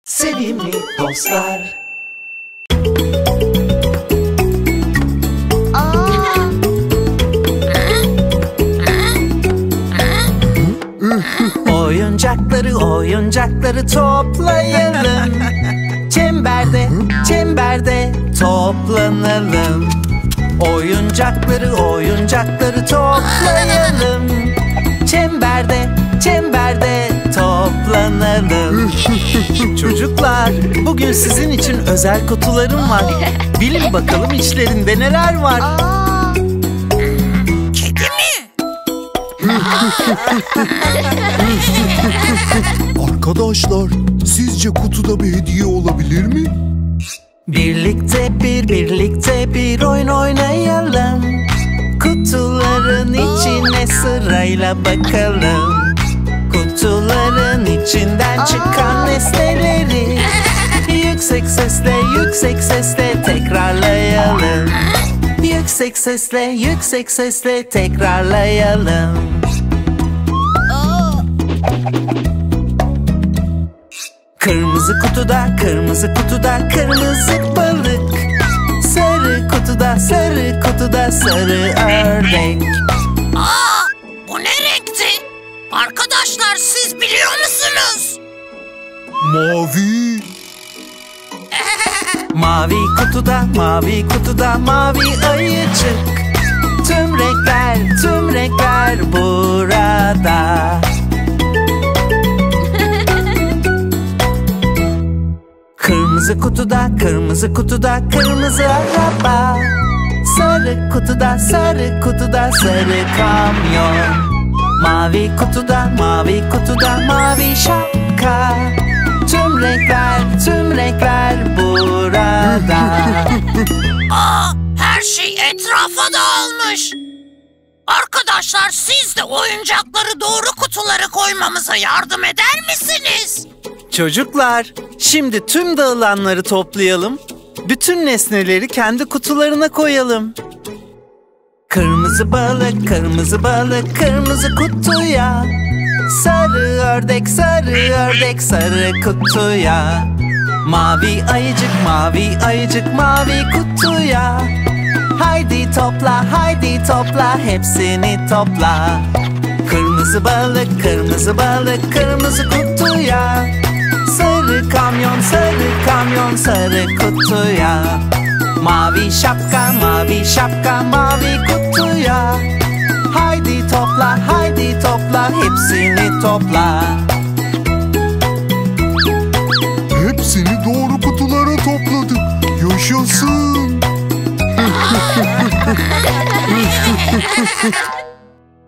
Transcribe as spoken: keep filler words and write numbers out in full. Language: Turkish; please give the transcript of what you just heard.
Sevimli dostlar. Oyuncakları oyuncakları toplayalım. Çemberde çemberde toplanalım. Oyuncakları oyuncakları toplayalım. Çemberde çemberde toplanalım. Çocuklar, bugün sizin için özel kutularım var. Bilin bakalım içlerinde neler var. Kedi mi? Arkadaşlar, sizce kutuda bir hediye olabilir mi? Birlikte bir birlikte bir oyun oynayalım. Kutuların içine sırayla bakalım. Kutuların içinden çıkan nesneleri yüksek sesle yüksek sesle tekrarlayalım. Yüksek sesle yüksek sesle tekrarlayalım. Kırmızı kutuda kırmızı kutuda kırmızı balık. Sarı kutuda sarı kutuda sarı ördek. Aa, bu ne renkti? Arkadaşlar, siz biliyor musunuz? Mavi. Mavi kutuda mavi kutuda mavi ayıcık. Tüm renkler tüm renkler burada. Kırmızı kutuda kırmızı kutuda kırmızı araba. Sarı kutuda sarı kutuda sarı kamyon. Mavi kutuda mavi kutuda mavi şapka. Tüm renkler tüm renkler burada. Aa, her şey etrafa dağılmış. Arkadaşlar, siz de oyuncakları doğru kutulara koymamıza yardım eder misiniz? Çocuklar, şimdi tüm dağılanları toplayalım. Bütün nesneleri kendi kutularına koyalım. Kırmızı balık, kırmızı balık, kırmızı kutuya. Sarı ördek, sarı ördek, sarı kutuya. Mavi ayıcık, mavi ayıcık, mavi kutuya. Haydi topla, haydi topla, hepsini topla. Kırmızı balık, kırmızı balık, kırmızı kutuya. Sarı kamyon, sarı kamyon, sarı kutuya. Mavi şapka, mavi şapka, mavi kutuya. Haydi topla, haydi topla, hepsini topla. Hepsini doğru kutulara topladık. Yaşasın.